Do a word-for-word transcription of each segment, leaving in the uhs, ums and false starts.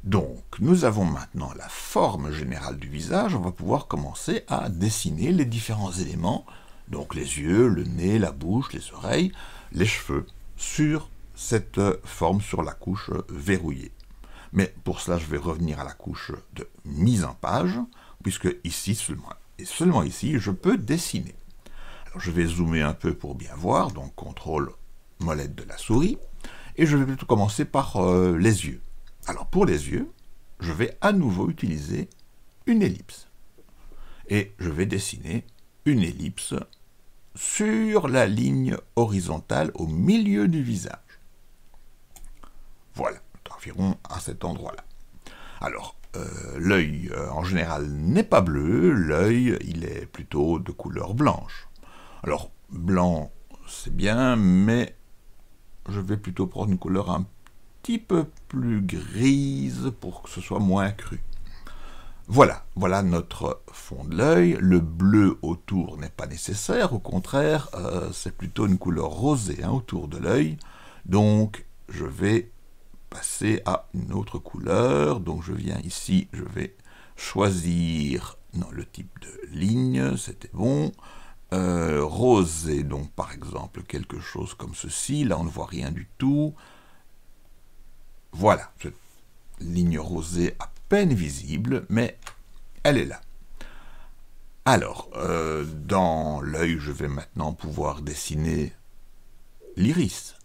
Donc, nous avons maintenant la forme générale du visage, on va pouvoir commencer à dessiner les différents éléments, donc les yeux, le nez, la bouche, les oreilles, les cheveux, sur cette forme, sur la couche verrouillée. Mais pour cela, je vais revenir à la couche de mise en page, puisque ici seulement, et seulement ici, je peux dessiner. Alors, je vais zoomer un peu pour bien voir, donc contrôle molette de la souris, et je vais plutôt commencer par euh, les yeux. Alors pour les yeux, je vais à nouveau utiliser une ellipse. Et je vais dessiner une ellipse sur la ligne horizontale au milieu du visage. Voilà, environ à cet endroit-là. Alors, euh, l'œil euh, en général n'est pas bleu, l'œil il est plutôt de couleur blanche. Alors, blanc c'est bien, mais je vais plutôt prendre une couleur un petit peu plus grise pour que ce soit moins cru. Voilà, voilà notre fond de l'œil. Le bleu autour n'est pas nécessaire, au contraire, euh, c'est plutôt une couleur rosée hein, autour de l'œil. Donc, je vais passer à une autre couleur. Donc, je viens ici, je vais choisir non, le type de ligne, c'était bon. Euh, rosé, donc par exemple quelque chose comme ceci. Là, on ne voit rien du tout. Voilà, cette ligne rosée à peine visible, mais elle est là. Alors, euh, dans l'œil, je vais maintenant pouvoir dessiner l'iris.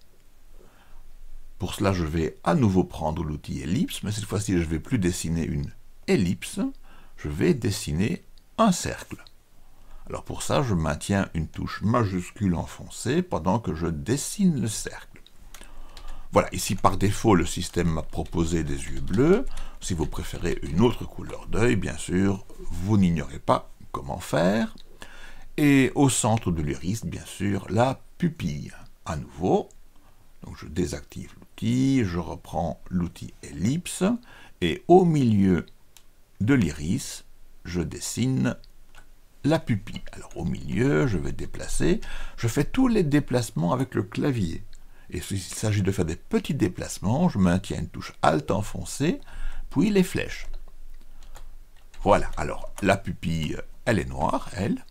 Pour cela, je vais à nouveau prendre l'outil ellipse, mais cette fois-ci, je ne vais plus dessiner une ellipse, je vais dessiner un cercle. Alors pour ça, je maintiens une touche majuscule enfoncée pendant que je dessine le cercle. Voilà, ici par défaut, le système m'a proposé des yeux bleus. Si vous préférez une autre couleur d'œil, bien sûr, vous n'ignorez pas comment faire. Et au centre de l'iris, bien sûr, la pupille. À nouveau, donc je désactive l'outil, je reprends l'outil ellipse, et au milieu de l'iris, je dessine la pupille. Alors au milieu, je vais déplacer, je fais tous les déplacements avec le clavier. Et s'il s'agit de faire des petits déplacements, je maintiens une touche Alt enfoncée, puis les flèches. Voilà, alors la pupille, elle est noire, elle.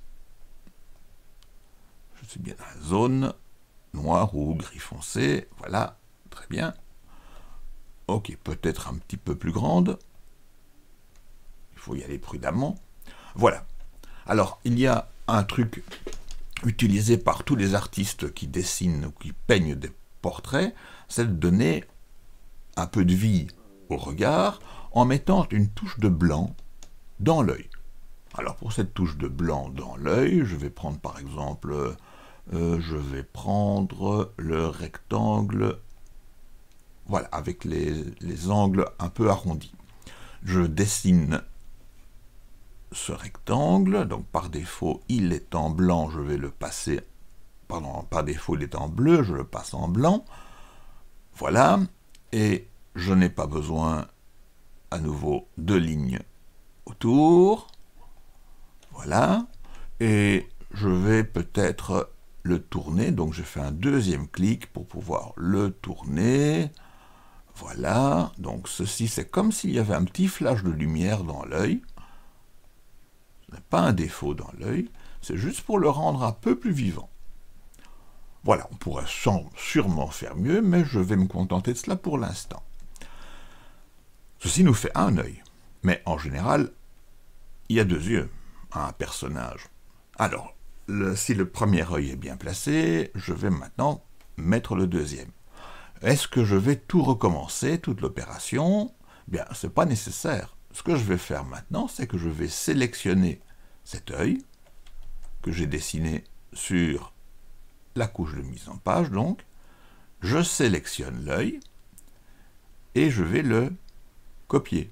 Je suis bien dans la zone noire ou gris foncé, voilà, très bien. Ok, peut-être un petit peu plus grande. Il faut y aller prudemment. Voilà. Alors, il y a un truc utilisé par tous les artistes qui dessinent ou qui peignent des portraits, c'est de donner un peu de vie au regard en mettant une touche de blanc dans l'œil. Alors pour cette touche de blanc dans l'œil, je vais prendre par exemple, euh, je vais prendre le rectangle, voilà, avec les, les angles un peu arrondis. Je dessine ce rectangle, donc par défaut il est en blanc, je vais le passer, pardon, par défaut il est en bleu, je le passe en blanc, voilà, et je n'ai pas besoin à nouveau de lignes autour, voilà, et je vais peut-être le tourner, donc je fais un deuxième clic pour pouvoir le tourner, voilà, donc ceci c'est comme s'il y avait un petit flash de lumière dans l'œil. Ce n'est pas un défaut dans l'œil, c'est juste pour le rendre un peu plus vivant. Voilà, on pourrait sûrement faire mieux, mais je vais me contenter de cela pour l'instant. Ceci nous fait un œil, mais en général, il y a deux yeux à un personnage. Alors, le, si le premier œil est bien placé, je vais maintenant mettre le deuxième. Est-ce que je vais tout recommencer, toute l'opération? Bien, ce n'est pas nécessaire. Ce que je vais faire maintenant, c'est que je vais sélectionner cet œil que j'ai dessiné sur la couche de mise en page, donc je sélectionne l'œil et je vais le copier.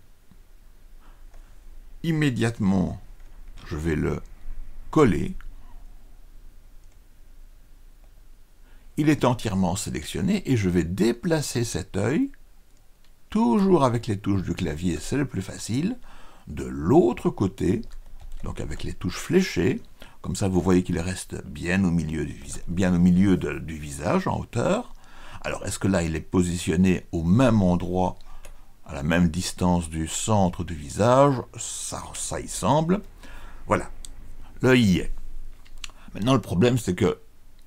Immédiatement, je vais le coller. Il est entièrement sélectionné et je vais déplacer cet œil, toujours avec les touches du clavier, c'est le plus facile, de l'autre côté, donc avec les touches fléchées, comme ça vous voyez qu'il reste bien au milieu du, bien au milieu de, du visage, en hauteur. Alors est-ce que là il est positionné au même endroit à la même distance du centre du visage, ça, ça y semble. Voilà, l'œil y est. Maintenant, le problème, c'est que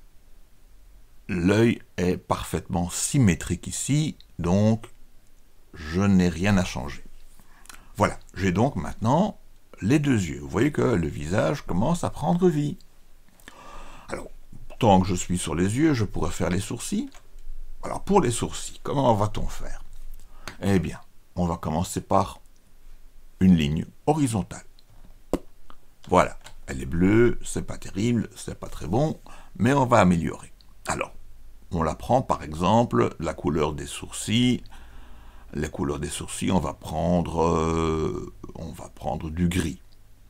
l'œil est parfaitement symétrique ici, donc je n'ai rien à changer. Voilà, j'ai donc maintenant les deux yeux. Vous voyez que le visage commence à prendre vie. Alors, tant que je suis sur les yeux, je pourrais faire les sourcils. Alors, pour les sourcils, comment va-t-on faire? Eh bien, on va commencer par une ligne horizontale. Voilà, elle est bleue, c'est pas terrible, c'est pas très bon, mais on va améliorer. Alors, on la prend par exemple, la couleur des sourcils. La couleur des sourcils, on va prendre, euh, on va prendre du gris.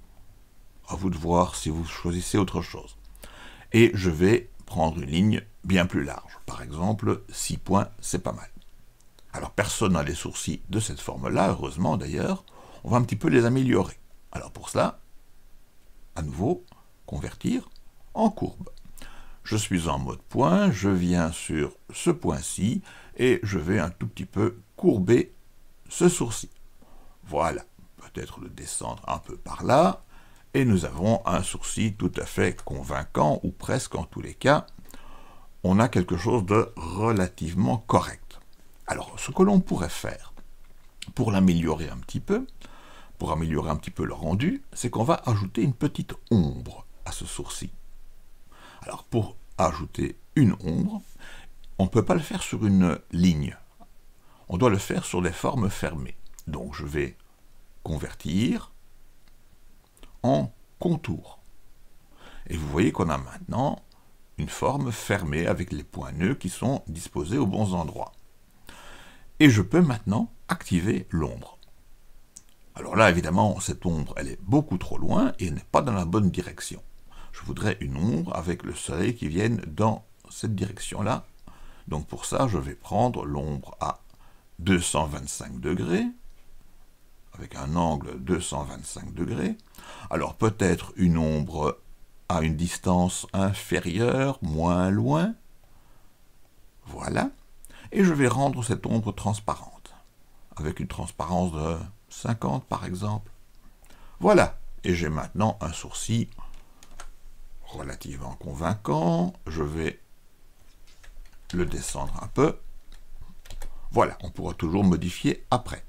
À vous de voir si vous choisissez autre chose. Et je vais prendre une ligne bien plus large. Par exemple, six points, c'est pas mal. Alors, personne n'a les sourcils de cette forme-là, heureusement d'ailleurs. On va un petit peu les améliorer. Alors pour cela, à nouveau, convertir en courbe. Je suis en mode point, je viens sur ce point-ci, et je vais un tout petit peu courber ce sourcil. Voilà, peut-être le descendre un peu par là, et nous avons un sourcil tout à fait convaincant, ou presque en tous les cas, on a quelque chose de relativement correct. Alors, ce que l'on pourrait faire, pour l'améliorer un petit peu, pour améliorer un petit peu le rendu, c'est qu'on va ajouter une petite ombre à ce sourcil. Alors, pour ajouter une ombre, on ne peut pas le faire sur une ligne. On doit le faire sur des formes fermées. Donc, je vais convertir en contour. Et vous voyez qu'on a maintenant une forme fermée avec les points nœuds qui sont disposés aux bons endroits. Et je peux maintenant activer l'ombre. Alors là, évidemment, cette ombre, elle est beaucoup trop loin et elle n'est pas dans la bonne direction. Je voudrais une ombre avec le soleil qui vienne dans cette direction-là. Donc pour ça, je vais prendre l'ombre à deux cent vingt-cinq degrés, avec un angle deux cent vingt-cinq degrés. Alors peut-être une ombre à une distance inférieure, moins loin. Voilà. Et je vais rendre cette ombre transparente, avec une transparence de cinquante par exemple. Voilà. Et j'ai maintenant un sourcil relativement convaincant. Je vais le descendre un peu. Voilà, on pourra toujours modifier après.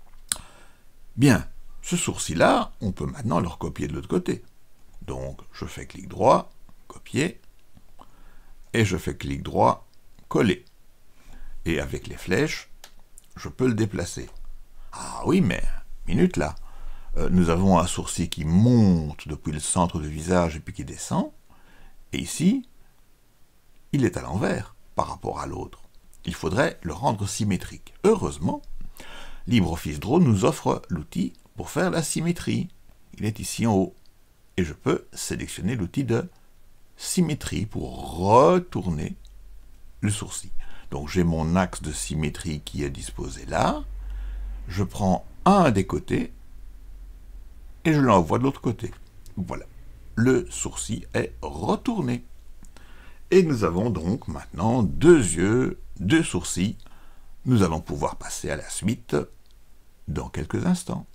Bien, ce sourcil-là, on peut maintenant le recopier de l'autre côté. Donc, je fais clic droit, copier, et je fais clic droit, coller. Et avec les flèches, je peux le déplacer. Ah oui, mais, minute là, euh, nous avons un sourcil qui monte depuis le centre du visage et puis qui descend, et ici, il est à l'envers par rapport à l'autre. Il faudrait le rendre symétrique. Heureusement, LibreOffice Draw nous offre l'outil pour faire la symétrie. Il est ici en haut. Et je peux sélectionner l'outil de symétrie pour retourner le sourcil. Donc j'ai mon axe de symétrie qui est disposé là. Je prends un des côtés et je l'envoie de l'autre côté. Voilà. Le sourcil est retourné. Et nous avons donc maintenant deux yeux, deux sourcils. Nous allons pouvoir passer à la suite dans quelques instants.